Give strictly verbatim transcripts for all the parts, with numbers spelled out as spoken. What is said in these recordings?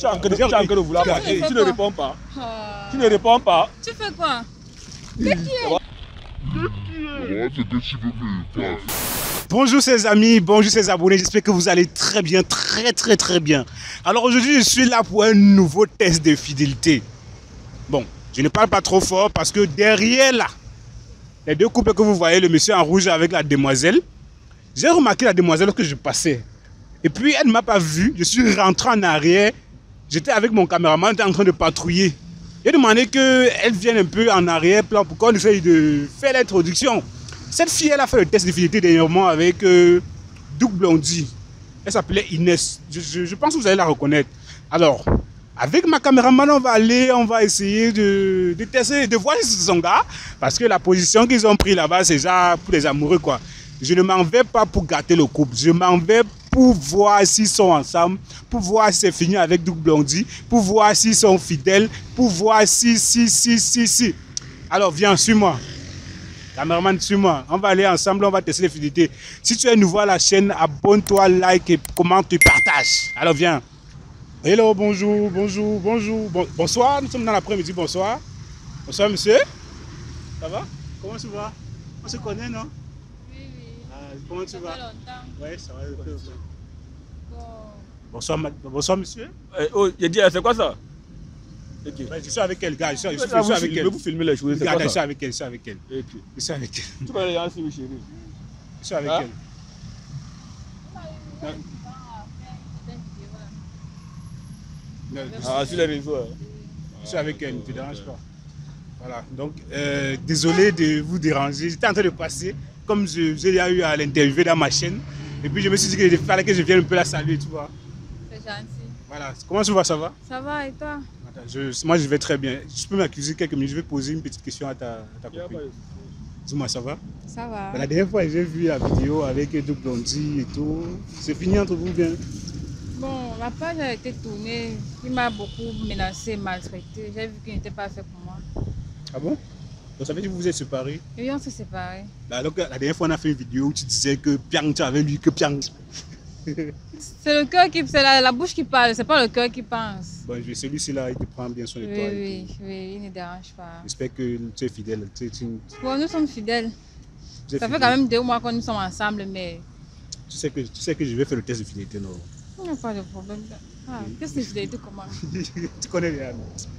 Tu es en train de, tu es en train de vouloir parler. Tu ne réponds pas. Tu ne réponds pas. Tu fais quoi? Qu'est-ce qui est? Bonjour ses amis, bonjour ses abonnés, j'espère que vous allez très bien, très très très bien. Alors aujourd'hui je suis là pour un nouveau test de fidélité. Bon, je ne parle pas trop fort parce que derrière là, les deux couples que vous voyez, le monsieur en rouge avec la demoiselle, j'ai remarqué la demoiselle lorsque je passais. Et puis elle ne m'a pas vu, je suis rentré en arrière, j'étais avec mon caméraman, on était en train de patrouiller. J'ai demandé qu'elle vienne un peu en arrière-plan pour qu'on essaye de faire l'introduction. Cette fille, elle a fait le test de fidélité dernièrement avec euh, Doug Blondie. Elle s'appelait Inès. Je, je, je pense que vous allez la reconnaître. Alors, avec ma caméraman, on va aller, on va essayer de, de tester, de voir si c'est son gars. Parce que la position qu'ils ont pris là-bas, c'est ça pour les amoureux, quoi. Je ne m'en vais pas pour gâter le couple. Je m'en vais pour voir s'ils sont ensemble, pour voir si c'est fini avec Doug Blondie, pour voir s'ils sont fidèles, pour voir si, si, si, si, si. Alors, viens, suis-moi. Cameraman, suis-moi. On va aller ensemble, on va tester les fidélités. Si tu es nouveau à la chaîne, abonne-toi, like, et commente et partage. Alors, viens. Hello, bonjour, bonjour, bonjour. Bon, bonsoir, nous sommes dans l'après-midi, bonsoir. Bonsoir, monsieur. Ça va? Comment tu vas? On se connaît, non? Comment tu vas? Oui, ça va. Bon. Bonsoir, bonsoir, monsieur. Eh, oh, il dit, c'est quoi ça? Okay. Ouais, je suis avec elle, gars. Je suis, je suis, je suis avec elle. Je vais vous filmer les choses. Regarde, je suis avec elle. Je suis avec elle. Okay. Je suis avec elle. Tu vas aller en chérie. Je suis avec hein? elle. Non. Non, ah, sur les réseaux. Hein. Je suis avec elle, ne te dérange pas. Voilà. Donc, euh, désolé de vous déranger. J'étais en train de passer, comme je, j'ai eu à l'interviewer dans ma chaîne. Et puis, je me suis dit qu'il fallait que je vienne un peu la saluer, tu vois. C'est gentil. Voilà. Comment tu vas, ça va? Ça va, et toi? Attends, je, moi, je vais très bien. Je peux m'accuser quelques minutes. Je vais poser une petite question à ta, à ta copine. Dis-moi, ça va? Ça va. La dernière fois, j'ai vu la vidéo avec Doug Blondie et tout. C'est fini entre vous bien? Bon, la page a été tournée. Il m'a beaucoup menacé, maltraité. J'ai vu qu'il n'était pas fait pour moi. Ah bon? Donc ça veut dire que vous vous êtes séparés? Et on s'est séparés. Bah, alors, la dernière fois, on a fait une vidéo où tu disais que Piang, tu avais lui que Piang. C'est le cœur qui... C'est la, la bouche qui parle, c'est pas le cœur qui pense. Bon, celui-ci-là, il te prend bien soin de oui, toi. Oui, oui, oui, il ne dérange pas. J'espère que tu es fidèle. Tu, tu, bon, nous sommes fidèles. Ça fidèle. fait quand même deux mois que nous sommes ensemble, mais... Tu sais que, tu sais que je vais faire le test de fidélité, non? Il n'y a pas de problème. Ah, qu'est-ce que fidélité, comment? Tu connais rien.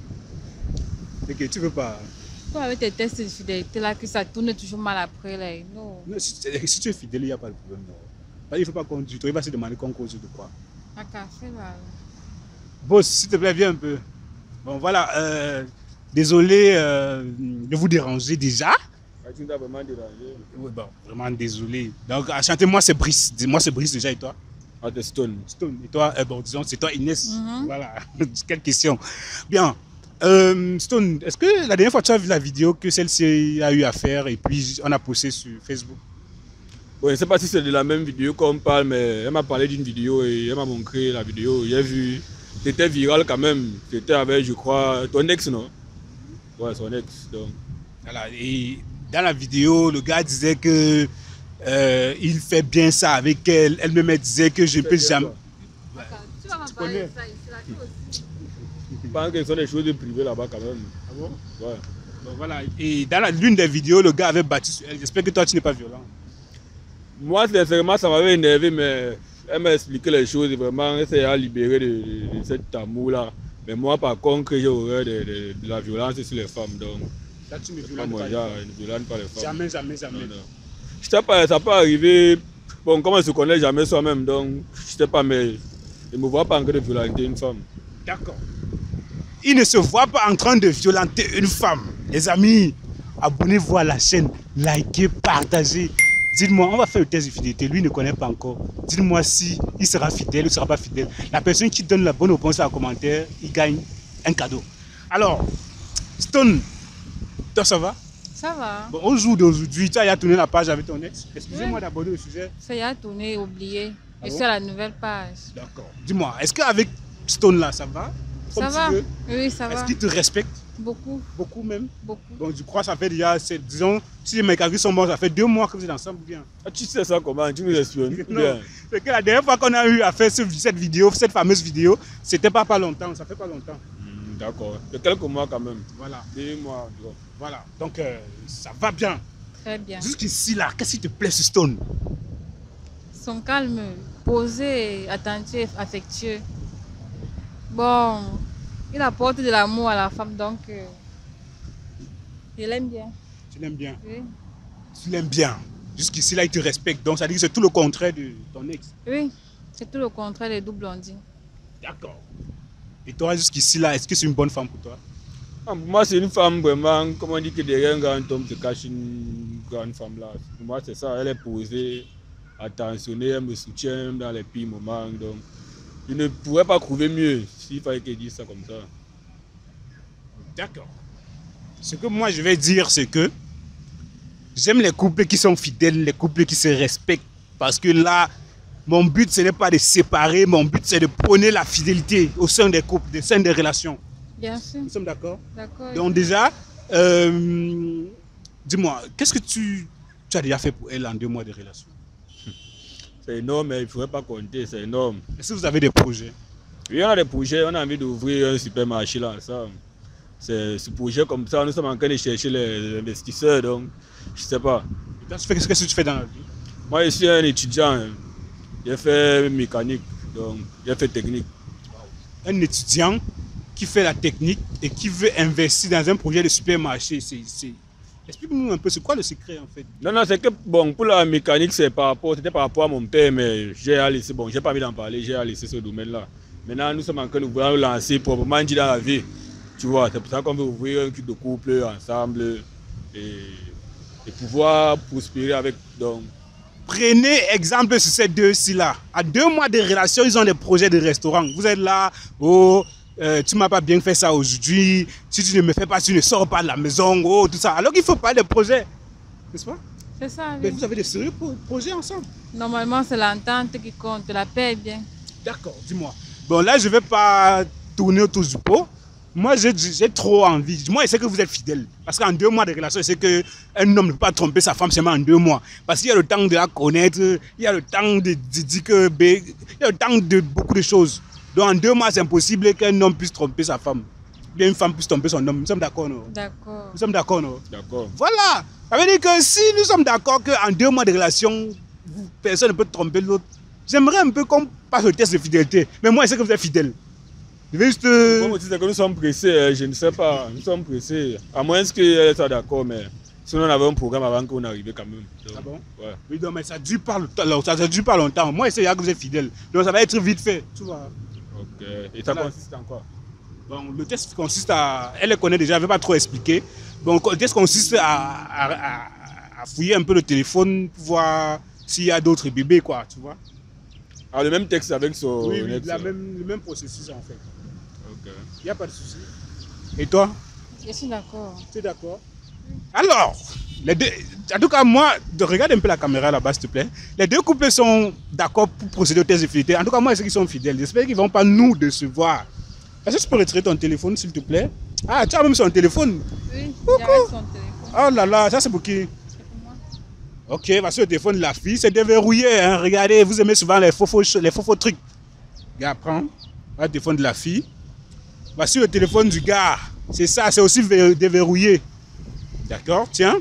Ok, tu veux pas... Toi, avec tes tests de fidélité, là, que ça tourne toujours mal après, là, non. non si, si tu es fidèle, il n'y a pas de problème, non. Il ne faut pas qu'on dise, il va se demander qu'on cause de quoi. À café, là. Boss, s'il te plaît, viens un peu. Bon, voilà, euh, désolé euh, de vous déranger déjà. Ah, tu t'as vraiment dérangé? Oui, bon, vraiment désolé. Donc, chantez-moi, c'est Brice. Moi, c'est Brice déjà, et toi? Ah, c'est Stone. Stone. Et toi, euh, bon, disons, c'est toi, Inès. Mm-hmm. Voilà, quelle question. Bien. Euh, Stone, est-ce que la dernière fois, tu as vu la vidéo que celle-ci a eu à faire et puis on a posté sur Facebook? Oui, je ne sais pas si c'est de la même vidéo qu'on parle, mais elle m'a parlé d'une vidéo et elle m'a montré la vidéo. J'ai vu, c'était viral quand même. C'était avec, je crois, ton ex, non? Ouais, son ex. Donc. Voilà, et dans la vidéo, le gars disait que euh, il fait bien ça avec elle. Elle me disait que je ne peux jamais. Ouais. Tu vas m'en parler de ça ici, là, toi aussi. Je pense que ce sont des choses privées là-bas quand même. Ah bon? Ouais. Donc voilà, et dans l'une des vidéos, le gars avait battu sur elle. J'espère que toi, tu n'es pas violent. Moi, sincèrement, ça m'avait énervé, mais elle m'a expliqué les choses et vraiment, elle s'est libérée de, de, de cet amour-là. Mais moi, par contre, j'ai horreur de, de, de la violence sur les femmes. Donc, là, tu ne pas violennes moi, pas, ne violente pas les femmes. Jamais, jamais, jamais. Non, non. Je sais pas, ça peut arriver. Bon, comme elle se connaît jamais soi-même, donc, je sais pas, mais je ne me vois pas en train de violenter une femme. D'accord. Il ne se voit pas en train de violenter une femme. Les amis, abonnez-vous à la chaîne, likez, partagez. Dites-moi, on va faire le test de fidélité. Lui ne connaît pas encore. Dites-moi si il sera fidèle ou ne sera pas fidèle. La personne qui donne la bonne réponse en commentaire, il gagne un cadeau. Alors, Stone, toi ça va? Ça va. Bon, au jour d'aujourd'hui, tu as tourné la page avec ton ex. Excusez-moi oui. d'aborder le sujet. Ça y a tourné, oublié. Ah Je bon? suis à la nouvelle page. D'accord. Dis-moi, est-ce qu'avec Stone là, ça va? Ça va? Oui, ça va. Est-ce qu'il te respecte? Beaucoup, Beaucoup même. beaucoup. Donc je crois que ça fait déjà, c'est- disons, si mes calculs sont bons, ça fait deux mois que vous êtes ensemble ou bien. Ah, tu sais ça comment? Tu nous espionnes ou Non, bien? c'est que la dernière fois qu'on a eu à faire ce- cette vidéo, cette fameuse vidéo, c'était pas pas longtemps, ça fait pas longtemps. Hmm, d'accord. De quelques mois quand même. Voilà, Deux mois environ. voilà. Donc euh, ça va bien. Très bien. Jusqu'ici là, qu'est-ce qui te plaît ce Stone? Son calme, posé, attentif, affectueux. Bon, il apporte de l'amour à la femme, donc euh, je l'aime bien. Tu l'aimes bien. Oui. Tu l'aimes bien. Jusqu'ici là, il te respecte. Donc ça dit que c'est tout le contraire de ton ex. Oui, c'est tout le contraire des doubles blondines. D'accord. Et toi, jusqu'ici là, est-ce que c'est une bonne femme pour toi? Ah, pour moi, c'est une femme vraiment, comme on dit que derrière un grand homme se cache une grande femme là. Pour moi, c'est ça. Elle est posée, attentionnée, elle me soutient même dans les pires moments. Donc, je ne pourrais pas trouver mieux s'il fallait qu'elle dise ça comme ça. D'accord. Ce que moi je vais dire, c'est que j'aime les couples qui sont fidèles, les couples qui se respectent. Parce que là, mon but, ce n'est pas de séparer, mon but, c'est de prôner la fidélité au sein des couples, au sein des relations. Bien sûr, Nous sommes d'accord? d'accord. Donc déjà, euh, dis-moi, qu'est-ce que tu, tu as déjà fait pour elle en deux mois de relation? C'est énorme, mais il ne faudrait pas compter, c'est énorme. Est-ce que vous avez des projets? Oui, on a des projets, on a envie d'ouvrir un supermarché là. Ça, c'est ce projet comme ça, nous sommes en train de chercher les investisseurs, donc je ne sais pas. Et toi, tu fais- Qu'est-ce que tu fais dans la vie? Moi, je suis un étudiant, hein. J'ai fait mécanique, donc j'ai fait technique. Un étudiant qui fait la technique et qui veut investir dans un projet de supermarché. C'est, c'est... Explique-nous un peu, c'est quoi le secret en fait? Non, non, c'est que bon, pour la mécanique, c'est par rapport, c'était par rapport à mon père, mais j'ai laissé, bon, j'ai pas envie d'en parler, j'ai laissé ce domaine-là. Maintenant, nous sommes en train de vouloir nous lancer proprement dit dans la vie. Tu vois, c'est pour ça qu'on veut ouvrir un truc de couple ensemble et, et pouvoir prospérer avec. Donc, Prenez exemple sur ces deux-ci là. À deux mois de relation, ils ont des projets de restaurant. Vous êtes là, oh, euh, tu m'as pas bien fait ça aujourd'hui. Si tu ne me fais pas, tu ne sors pas de la maison, oh, tout ça. Alors qu'il faut pas de projets, n'est-ce pas? C'est ça, Mais oui. vous avez des sérieux pro- projets ensemble. Normalement, c'est l'entente qui compte, la paix est bien. D'accord, dis-moi. Bon, là, je vais pas tourner autour du pot. Moi, j'ai j'ai trop envie. Moi, je sais que vous êtes fidèle. Parce qu'en deux mois de relation, je sais qu'un homme ne peut pas tromper sa femme seulement en deux mois. Parce qu'il y a le temps de la connaître, il y a le temps de, de dire que... Il y a le temps de beaucoup de choses. Donc, en deux mois, c'est impossible qu'un homme puisse tromper sa femme. Ou bien une femme puisse tromper son homme. Nous sommes d'accord, non? D'accord. Nous sommes d'accord, non? d'accord. Voilà. Ça veut dire que si nous sommes d'accord qu'en deux mois de relation, vous- personne ne peut tromper l'autre, j'aimerais un peu qu'on passe le test de fidélité. Mais moi, je sais que vous êtes fidèle. Je vais juste... euh, Comme on dit, c'est que nous sommes pressés, hein, je ne sais pas, nous sommes pressés. À moins qu'elle soit d'accord, mais sinon on avait un programme avant qu'on arrive quand même. Donc, Ah bon? ouais. Oui, non, mais ça dure pas longtemps. Ça, ça dure pas longtemps. Moi, je sais que vous êtes fidèle. Donc, ça va être vite fait. Tu vois. Ok. Et ça Voilà. consiste en quoi? Bon, le test consiste à... Elle le connaît déjà, je ne vais pas trop expliquer. Donc, le test consiste à, à, à- à fouiller un peu le téléphone pour voir s'il y a d'autres bébés, quoi. Tu vois. Ah, le même texte avec son Oui, oui, ex, la euh. même, le même processus, en fait. Ok. Il n'y a pas de souci. Et toi? Je suis d'accord. Tu es d'accord? Alors, les deux, en tout cas, moi, de, regarde un peu la caméra là-bas, s'il te plaît. Les deux couples sont d'accord pour procéder au test de fidélité. En tout cas, moi, je sais qu'ils sont fidèles. J'espère qu'ils ne vont pas nous décevoir. Est-ce que tu peux retirer ton téléphone, s'il te plaît? Ah, tu as même son téléphone. Oui, Coucou. j'arrête son téléphone. Oh là là, ça c'est pour qui? C'est pour moi. Ok, voici le téléphone de la fille. C'est déverrouillé. Hein. Regardez, vous aimez souvent les faux faux, les faux, faux trucs. Regarde, prends. Voilà le téléphone de la fille. Voici le téléphone du gars. C'est ça, c'est aussi vé- déverrouillé. D'accord? Tiens.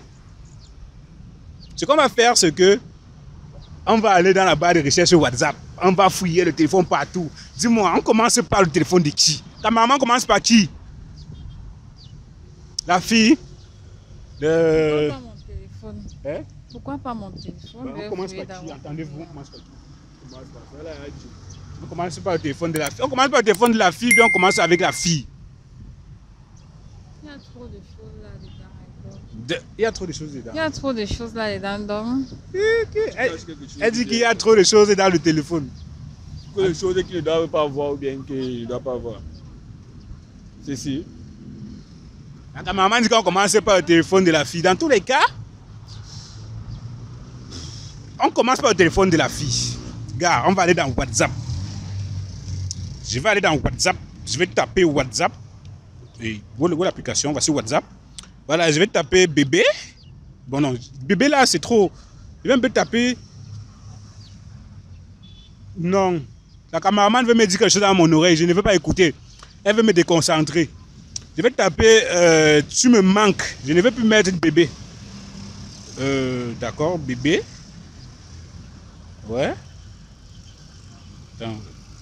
Ce qu'on va faire, c'est que on va aller dans la barre de recherche sur WhatsApp. On va fouiller le téléphone partout. Dis-moi, on commence par le téléphone de qui? Ta maman commence par qui? La fille? Le... Pourquoi pas mon téléphone? Hein? Pourquoi pas mon téléphone? Ben, Je vais on commence fouiller par qui? d'abord. Entendez-vous, on commence par qui? On commence par- voilà, elle a dit. On commence par le téléphone de la fille. On commence par le téléphone de la fille, puis on commence avec la fille. Il y a trop de choses là-dedans. encore. De- Il y a trop de choses dedans. Il y a trop de choses là-dedans. Donc, Elle, elle dit qu'il y a trop de choses dans le téléphone. Que les choses qu'il ne doit pas voir ou bien qu'il ne doit pas voir. C'est si. Ta maman dit qu'on commence par le téléphone de la fille. Dans tous les cas, on commence par le téléphone de la fille. Gars, on va aller dans WhatsApp. Je vais aller dans WhatsApp. Je vais taper WhatsApp. Et vous voyez l'application, voici WhatsApp. Voilà, je vais taper bébé. Bon non, bébé là c'est trop. Je vais un peu taper. Non. La caméraman veut me dire quelque chose dans mon oreille, je ne veux pas écouter. Elle veut me déconcentrer. Je vais taper euh, tu me manques. Je ne veux plus mettre bébé. Euh, D'accord, bébé. Ouais. Attends.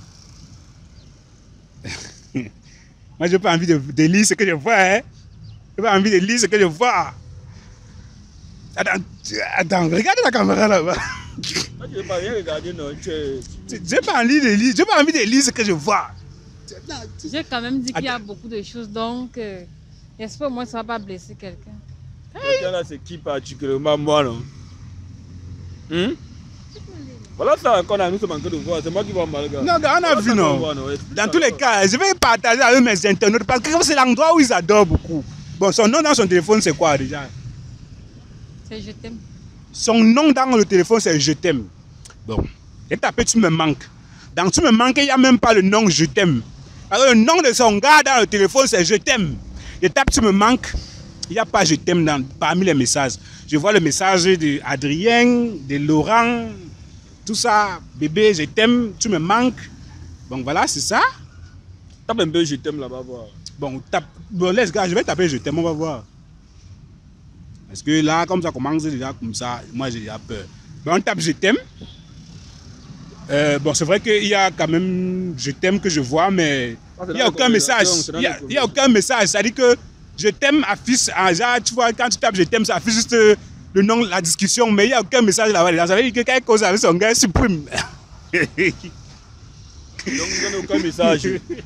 Moi, je n'ai pas envie de, de lire ce que je vois. Hein. Je n'ai pas envie de lire ce que je vois. Attends, attends, regarde la caméra là-bas. Je n'ai pas rien regardé, non. Je n'ai pas envie de lire, j'ai pas envie de lire ce que je vois. J'ai quand même dit qu'il y a beaucoup de choses, donc euh, j'espère au moins que ça ne va pas blesser quelqu'un. Quelqu'un là, c'est qui particulièrement moi, non? Hum? Voilà ça qu'on a nous sommes en train de voir, c'est moi qui vois mal, gars. Non, on a vu, non. Dans tous les cas, je vais partager avec mes internautes parce que c'est l'endroit où ils adorent beaucoup. Bon, son nom dans son téléphone, c'est quoi déjà? C'est je t'aime. Son nom dans le téléphone, c'est je t'aime. Bon, j'ai tapé tu me manques. Dans tu me manques, il n'y a même pas le nom je t'aime. Alors le nom de son gars dans le téléphone, c'est je t'aime. Je tape tu me manques, il n'y a pas je t'aime parmi les messages. Je vois le message d'Adrien, de Laurent, tout ça, bébé, je t'aime, tu me manques. Bon, voilà, c'est ça. Tape un peu je t'aime là-bas, voir. Bon, tape. Bon, laisse, gars, je vais taper je t'aime, on va voir. Parce que là, comme ça commence déjà comme ça, moi j'ai déjà peur. Bon, on tape je t'aime. Euh, bon, c'est vrai qu'il y a quand même je t'aime que je vois, mais ah, il n'y a aucun message. Il n'y a, a aucun message. C'est-à-dire que je t'aime affiche, ah, genre, tu vois, quand tu tapes je t'aime, ça affiche juste le nom, la discussion, mais il n'y a aucun message là-bas. Ça veut dire que quelqu'un cause avec son gars, supprime. Donc, il n'y a aucun message.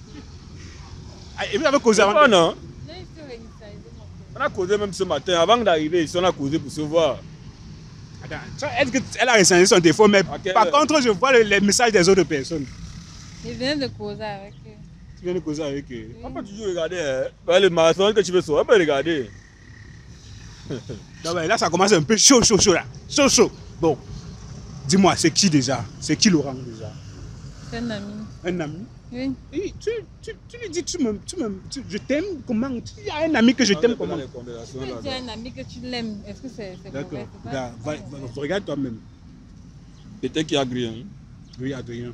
Et vous avez causé avant? Pas, non? On a causé même ce matin, avant d'arriver ici, on a causé pour se voir. Est-ce qu'elle a recensé son téléphone, mais par contre, je vois les, les messages des autres personnes. Je viens de causer avec eux. Tu viens de causer avec eux? On peut toujours regarder, hein? Le marathon que tu veux sauver, on peut regarder. Non, mais là, ça commence un peu chaud, chaud, chaud, là. Chaud, chaud. Bon, dis-moi, c'est qui déjà? C'est qui Laurent déjà? C'est un ami. Un ami? Oui. Et tu, tu, tu lui dis, tu me, tu me, tu, je t'aime comment? Il y a un ami que je t'aime comment? Tu peux dire à un ami que tu l'aimes. Est-ce que c'est d'accord? Regarde toi-même. Peut-être qu'il y a Adrien. Oui, Adrien.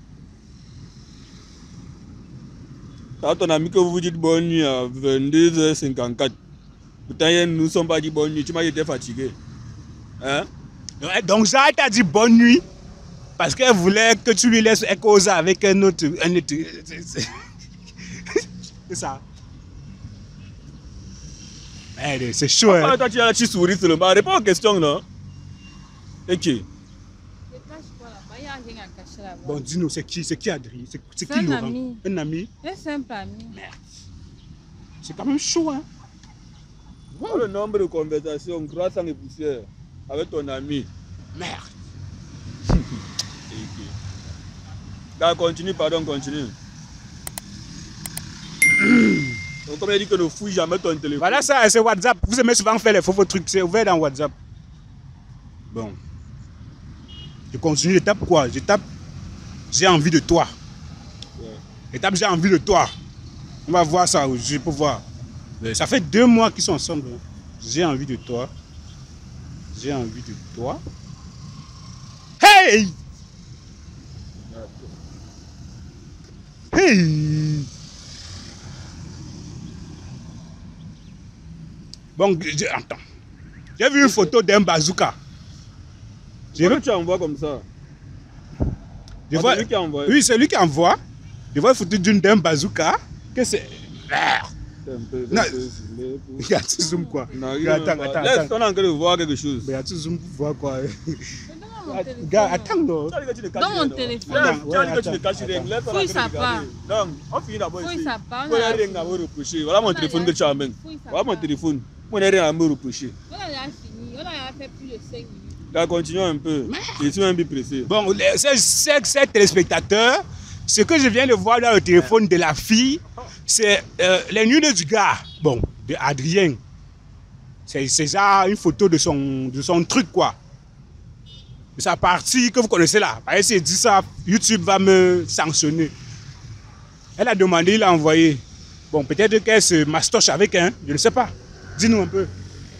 Quand ton ami que vous vous dites bonne nuit à vingt-deux heures cinquante-quatre, pourtant nous ne sommes pas dit bonne nuit, tu m'as été fatigué. Hein? Donc Zara t'a dit bonne nuit parce qu'elle voulait que tu lui laisses causer avec un autre. Un autre. C'est ça. C'est chaud. Hein? Toi tu as la petite souris seulement, réponds aux questions, non? Et qui? Bon, dis-nous, c'est qui? C'est qui Adrien? C'est qui Laurent? Ami. Un ami? Un simple ami. Merde. C'est quand même chaud, hein? Wow. Le nombre de conversations croissant et poussière avec ton ami. Merde. Gars, continue, pardon, continue. Donc, comme il dit que ne fouille jamais ton téléphone. Voilà ça, c'est WhatsApp. Vous aimez souvent faire les faux, faux trucs. C'est ouvert dans WhatsApp. Bon. Je continue, je tape quoi? Je tape j'ai envie de toi. Ouais. Je tape j'ai envie de toi. On va voir ça aujourd'hui pour voir. Ça fait deux mois qu'ils sont ensemble. J'ai envie de toi. J'ai envie de toi. Hey! Hey! Bon, je, attends. J'ai vu une photo d'un bazooka. Pourquoi tu envoies comme ça? Je vois, c'est lui qui envoie. Oui, c'est lui qui envoie. Je vois une photo d'un bazooka. Que c'est. C'est un peu. Non. Il y a tu zoom quoi? Non, attends, attends, laisse, attends. on est en train de voir quelque chose. Mais il y a tu zoom pour voir quoi? Gars, attends, non. Dans mon téléphone. Tu as dit que tu ne caches rien. Laisse, on est en train de regarder. Non, on finit d'abord ici. Fouille sa part. Moi, il n'y a rien à me reprocher. Voilà mon téléphone que tu as même. Voilà mon téléphone. Moi, il n'y a rien à me reprocher. On a déjà fini. On a fait plus de cinq minutes. Là, continuons un peu. Je suis même bien pressé. Bon, ces téléspectateurs, ce que je viens de voir dans le téléphone de la fille, c'est euh, les nudes du gars. Bon, de Adrien. C'est ça, une photo de son, de son truc, quoi. De sa partie que vous connaissez là. Parce que si je dis ça, YouTube va me sanctionner. Elle a demandé, il a envoyé. Bon, peut-être qu'elle se mastoche avec un, je ne sais pas. Dis-nous un peu.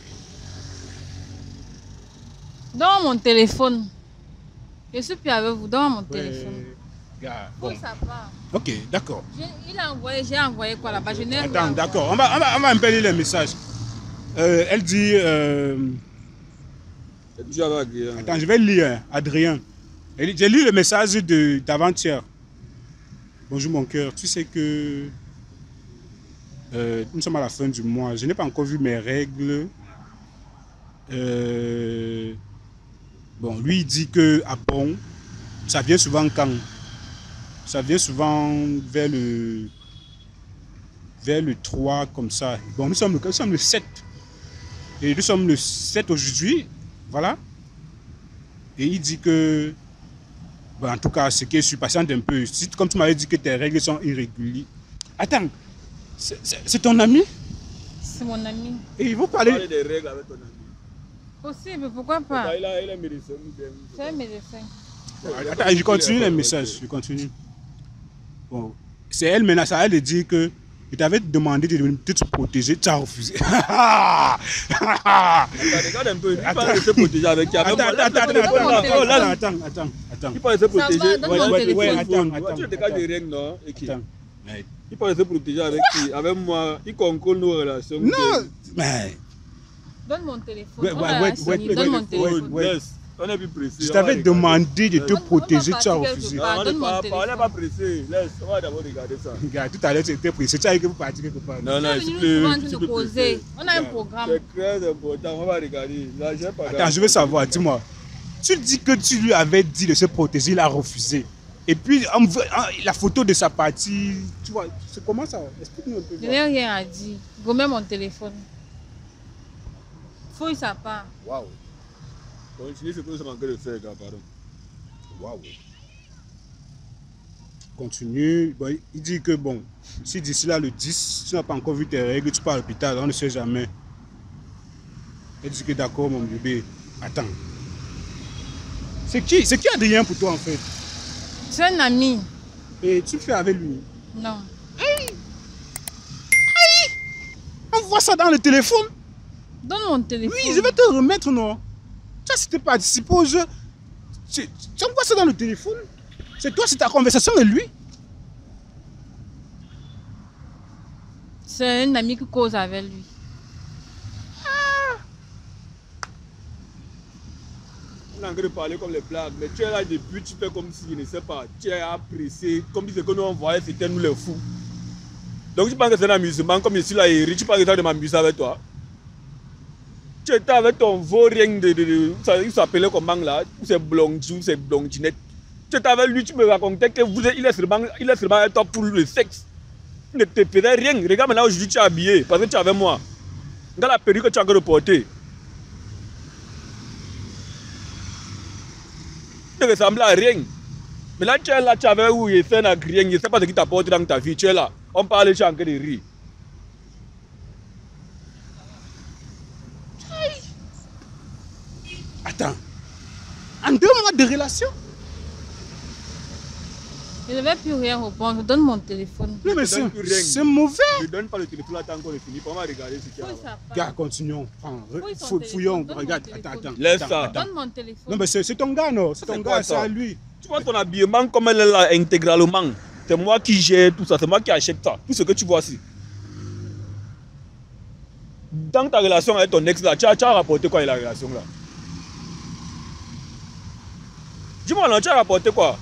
Dans mon téléphone. Je suis plus avec vous, dans mon Ouais, téléphone. gars, Faut bon. que ça part. Ok, d'accord. J'ai- Il a envoyé, j'ai envoyé quoi là-bas? Je n'ai rien Attends, envoyé. d'accord. On va, on, va, on va un peu lire les messages. Euh, elle dit... euh, Tu avais agréé. hein. Attends, je vais lire, hein, Adrien. Elle dit, j'ai lu le message de- d'avant-hier. Bonjour mon cœur, tu sais que euh, nous sommes à la fin du mois. Je n'ai pas encore vu mes règles. Euh, bon, lui il dit que ah bon, ça vient souvent quand? Ça vient souvent vers le vers le trois comme ça. Bon, nous sommes le, nous sommes le sept. Et nous sommes le sept aujourd'hui. Voilà. Et il dit que bon, en tout cas, ce qui est sûr, patiente un peu. Si, comme tu m'avais dit que tes règles sont irrégulières. Attends, c'est- c'est c'est ton ami? C'est mon ami. Et il vous parler. Parler des règles avec ton ami. Possible, pourquoi pas? Bah, il a, il a médecin. ou bien- C'est un médecin. Attends, je continue les messages. Je continue. Bon, c'est elle maintenant, c'est à elle de dire que je t'avais demandé de, de te protéger, tu as refusé. Attends, regarde un peu. Il parle de se protéger avec qui? Avec Attends, moi. attends, attends, Laisse-le attends, prendre. attends, Oh, là, attends, attends, attends, attends. il parle de se Ça va, protéger. donne Ouais, mon ouais, téléphone. ouais, Attends, attends. attends, Tu te cas attends. des règles, non? Et qui? Attends. Mais, Il parle de se protéger avec qui? Avec moi. Il contrôle nos relations. non, mais Donne mon téléphone. Ouais, On ouais, a ouais, fini. ouais, Donne ouais, mon ouais, téléphone. ouais. Laisse. On est plus pressé. je on t'avais va regarder. demandé de te On- on va protéger, tu as partir refusé. quelque Non, part. on Donne n'est mon pas, on téléphone. n'est pas pressé. Laisse, on va d'abord regarder ça. Regarde, tout à l'heure, tu étais pressé. Tu as dit que vous partiez quelque part. Non, non, On est s'il venu te souvent en plaît, train s'il de te plaît. causer. On a un Ouais. programme. C'est très important, on va regarder. Là, j'ai pas Attends, je veux savoir, dis-moi. Tu dis que tu lui avais dit de se protéger, il a refusé. Et puis, on veut- on- la photo de sa partie, tu vois, c'est comment ça? Explique-nous un peu. Je n'ai rien à dire. Remets mon téléphone. Fouille sa part. Waouh. Continue ce que nous sommes en train de faire, gars, pardon. Waouh. Continue. Bon, il dit que, bon, si d'ici là, le dix, tu n'as pas encore vu tes règles, tu pars à l'hôpital, on ne sait jamais. Elle dit que d'accord, mon bébé. Attends. C'est qui? C'est qui Adrien pour toi, en fait? C'est un ami. Et tu fais avec lui? Non. On voit ça dans le téléphone. Donne mon téléphone. Oui, je vais te remettre, non? Tu as c'était participé au jeu. Tu, tu envoies ça dans le téléphone. C'est toi, c'est ta conversation avec lui. C'est un ami qui cause avec lui. On est en train de parler comme les blagues, mais tu es là depuis, tu fais comme si, je ne sais pas, tu es apprécié, comme si ce que nous on voyait, c'était nous les fous. Donc tu penses que c'est un amusement, comme je suis là, Eric, tu penses que tu de m'amuser avec toi? Tu étais avec ton veau rien de, de, de, ça, il s'appelait comment là? C'est Blondjou, c'est Blondinette. Tu étais avec lui, tu me racontais que vous êtes, il est seulement, il est seulement un top pour le sexe. Il ne te faisait rien. Regarde maintenant aujourd'hui tu es habillé, parce que tu es avec moi. Regarde la perruque que tu as encore portée. Tu ne ressembles à rien. Mais là, tu es là, tu avais où il fait un rien, je ne sais pas ce qui t'apporte dans ta vie. Tu es là, on parle, tu es en train de rire. Attends. En deux mois de relation? Je ne vais plus rien répondre. Donne mon téléphone. Non, mais te donne c'est plus rien. c'est mauvais. Ne donne pas le téléphone là tant qu'on est fini. On va regarder ce qu'il y a Fouille là-bas. sa part. Gars, continuons. Prends, re- Fouille son fou- téléphone, fouillons. donne mon Regarde, téléphone. attends, attends. Laisse attends, ça. attends. Donne mon téléphone. Non, mais c'est c'est ton gars, non? C'est C'est ton quoi gars, c'est ça? à lui. Tu vois ton habillement comme elle est là intégralement. C'est moi qui gère tout ça, c'est moi qui achète ça. Tout ce que tu vois ici. Dans ta relation avec ton ex là, tu as, tu as rapporté quoi de la relation là? Dis-moi là, tu as rapporté quoi?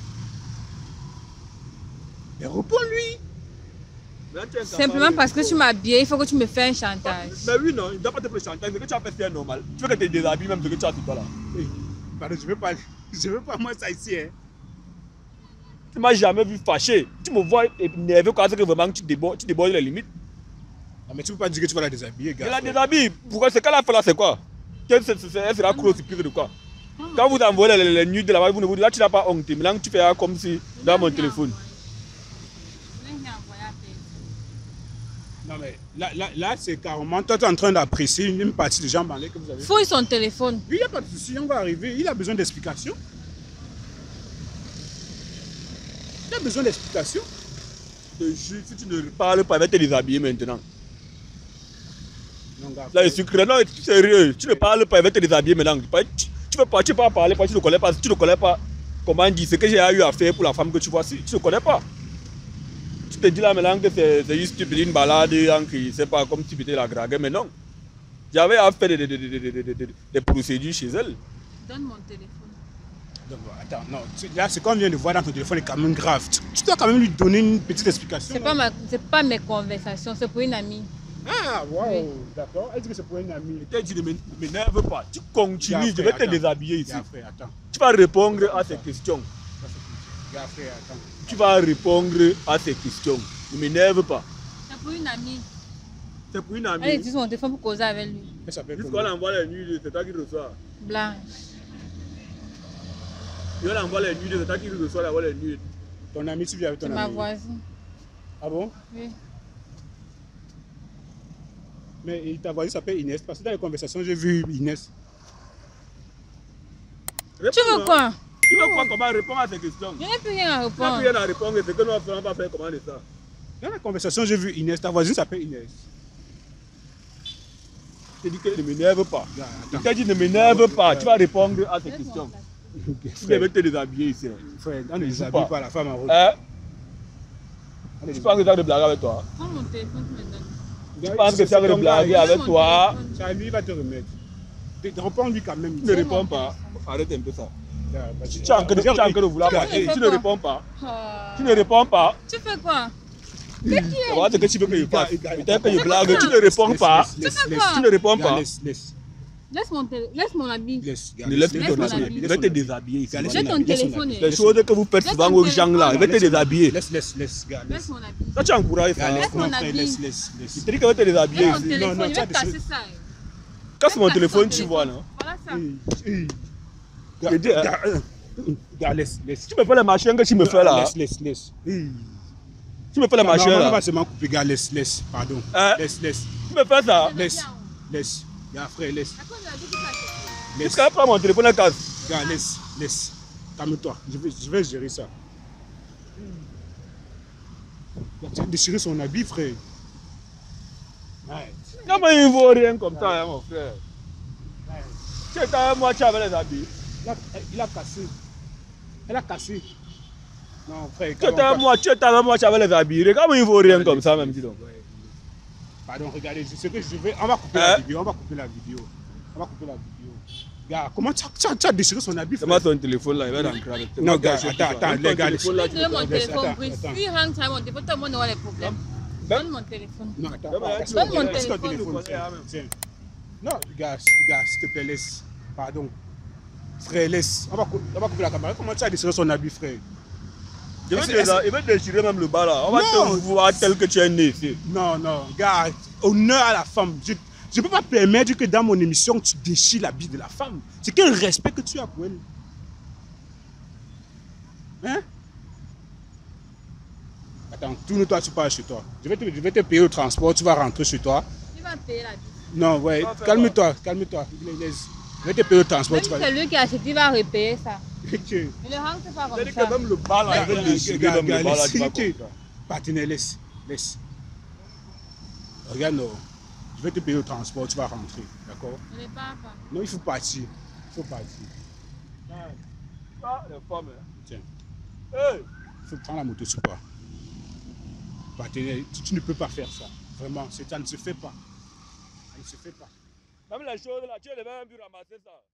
Mais réponds-lui. Simplement parce que tu m'as habillé, il faut que tu me fasses un chantage. Mais oui, non, il ne doit pas te faire chantage. Ce que tu as fait, c'est normal. Tu veux que tu te déshabilles même ce que tu as sur toi là. Hey, pardon, je veux pas, je veux pas moi ça ici, hein. Tu ne m'as jamais vu fâché. Tu me vois énervé quand c'est que vraiment tu débordes, tu débordes les limites. Ah, mais tu peux pas dire que tu vas la déshabiller, Elle gars. la déshabille. Pourquoi? C'est qu'elle a fait là, c'est quoi? Elle sera cruelle surprise de quoi? Quand vous envoyez les, les nudes de là-bas, vous ne vous dites là, tu n'as pas honte. Maintenant, tu fais comme si dans mon téléphone. Non, mais là, là, là c'est carrément, toi, tu es en train d'apprécier une, une partie de jambes en l'air que vous avez. Fouille son téléphone. Oui, il n'y a pas de souci, on va arriver. Il a besoin d'explications. Il a besoin d'explications. Je te jure, si tu ne parles pas, elle va te déshabiller maintenant. Non, gars, Là, je suis créé. Non, tu es sérieux. Tu ne parles pas, elle va te déshabiller maintenant. Tu, tu veux pas, tu peux pas parler parce que tu ne connais pas. Tu ne connais pas comment dire ce que j'ai eu à faire pour la femme que tu vois. Si, tu ne connais pas. Tu te dis là maintenant que c'est juste une balade, je ne sais pas, comme tu peux te la draguer, mais non. J'avais à faire des, des, des, des, des, des, des procédures chez elle. Donne mon téléphone. Donc, attends, non, là, ce qu'on vient de voir dans ton téléphone est quand même grave. Tu, tu dois quand même lui donner une petite explication. C'est pas, ma, c'est pas mes conversations, c'est pour une amie. Ah, waouh, Oui. d'accord. Elle dit que c'est pour une amie. Je t'ai dit ne m'énerve pas. Tu continues, je vais te déshabiller ici. Gars, frère, attends. Tu vas répondre à ces questions. Gars, frère, attends. Tu vas répondre à ces questions. Ne m'énerve pas. C'est pour une amie. C'est pour une Elle amie. utilise mon téléphone pour causer avec lui. Elle s'appelle Jusqu'on comment? envoie les nudes, c'est toi qui reçois. Blanche. Et on envoie les nudes, c'est toi qui reçois là, les nudes. Ton ami, tu viens avec ton C'est ami. ma voisine. Ah bon? Oui. Mais ta voisine s'appelle Inès. Parce que dans les conversations, j'ai vu Inès. Tu veux quoi? Tu veux quoi? Comment répondre à ces questions? Je n'ai plus rien à Tu n'as répondre. plus rien à répondre, c'est que nous ne faisons pas faire comment de ça. Dans la conversation, j'ai vu Inès. Ta voisine s'appelle Inès. Je t'ai dit que ne m'énerve pas. Gars, Je attends. t'ai dit ne m'énerve pas. Tu vas répondre à ces Laisse mon questions. sac. Tu devais te déshabiller ici. Frère, on ne joue déshabille pas. pas la femme en route. Hein? On ne Tu penses que ça de blaguer avec toi? Prends mon téléphone, tu me donnes. déshabille Tu pas. penses que ça de blaguer avec Mon toi? téléphone. Ça, lui, il va te remettre. Réponds-lui quand même. Tu ne réponds pas. Arrête un peu ça. Gars, vas-y. Tu es en train de, tu es en train de vouloir Tu parler. fais Tu ne quoi? réponds pas. Ah. Tu ne réponds pas. Tu fais quoi? Voilà ce que tu veux que je fasse. Gars, gars, Peut-être que je gars, blague. gars. Tu ne réponds Laisse, pas. laisse, laisse, Tu fais laisse. quoi? Tu ne réponds Gars, pas. Laisse, laisse. Laisse mon, télé... Laisse mon habit. Laisse, gars, Ne laisse plus Laisse ton mon habit. habit. Je vais te déshabiller ici. Gars, laisse Laisse son ton habit, laisse son téléphone. habit. Les choses que vous faites Laisse souvent ton aux gens là, je vais te Laisse- déshabiller. Laisse, laisse, laisse, gars, Laisse laisse. mon habit. Ça, tu encourages Gars, ça. laisse, mon mon frère, habit. laisse, laisse, Je laisse. te dis que je vais te déshabiller Laisse mon ici. téléphone, non, je tu as vais casser des- ça. Casse mon Laisse téléphone, ton tu vois, non? Voilà ça. Hey, hey. Gars, Je dis, hein. gars, euh, gars, laisse, laisse. Tu me fais les machins que tu me fais là. Laisse, laisse, laisse. Hey. Tu me fais les Non, machins non, on là. va seulement couper, gars, laisse, laisse, pardon. Hein? Laisse, laisse, Tu me fais ça. laisse, laisse. Gars, frère, laisse, À cause de la vie qui passe. laisse. Jusqu'à prendre mon téléphone et casse. Gars, laisse, laisse. Calme-toi, je vais, je vais gérer ça. Gars, tu as déchiré son habit, frère. Ouais. Comment il ne vaut rien comme ça, hein, mon frère? Tu étais avec moi, tu avais les habits. Il a, il a cassé. Elle a cassé. Non, frère, Tu étais avec moi, tu étais avec moi, tu avais les habits. Regarde, comment il ne vaut rien comme ça, même, dis donc. Ouais. Pardon, regardez, ce que je vais. On va couper la Hein? vidéo. On va couper la vidéo. On va couper la vidéo. Gars, comment tu as, tu as- tu as déchiré son habit, C'est frère? moi ton téléphone là, il va rentrer avec toi. Non, gars, attends, attends, les gars, téléphone là, tu Donne mon peux- téléphone, attends, Brice. attends. Si il rentre avec mon téléphone, tout le monde aura les problèmes. Ben- Donne mon téléphone. Non, attends. Donne mon attends, téléphone. attends, laisse ton Donne téléphone, mon tiens, téléphone. tiens. Non, gars, gars, s'il te plaît, laisse. Pardon. Frère, laisse. On va, cou- on va couper la caméra. Comment tu as déchiré son habit, frère? Je vais Est-ce- déjà- il va déchirer même le bas là. On va Non. te voir tel que tu es né ici. Non, non, gars, honneur à la femme. Je ne peux pas permettre que dans mon émission, tu déchires l'habit de la femme. C'est quel respect que tu as pour elle? Hein? Attends, tourne-toi, tu pars chez toi. Je vais, te, je vais te payer le transport, tu vas rentrer chez toi. Il va payer la vie. Non, ouais, Tu vas faire calme-toi, calme-toi. Laisse. Je vais te payer le transport, Même tu si vas... c'est lui qui a acheté, il va repayer ça. Ok. Mais le rang, c'est pas J'ai comme dit ça. que même le bas là, il va déchirer Gars, même gars, le bas là, laisse, tu vas ok. comprendre. Partenaire, laisse, laisse. Regarde, non. Je vais te payer le transport, tu vas rentrer, d'accord? Je ne pars pas. Non, il faut partir. Il faut partir. Ça, les femmes, hein. Tiens, Hey! il faut prendre la moto sur toi. Partenaire, tu, tu ne peux pas faire ça. Vraiment, c'est- ça ne se fait pas. Ça ne se fait pas. Même les choses là, tu es les même pu ramasser ça.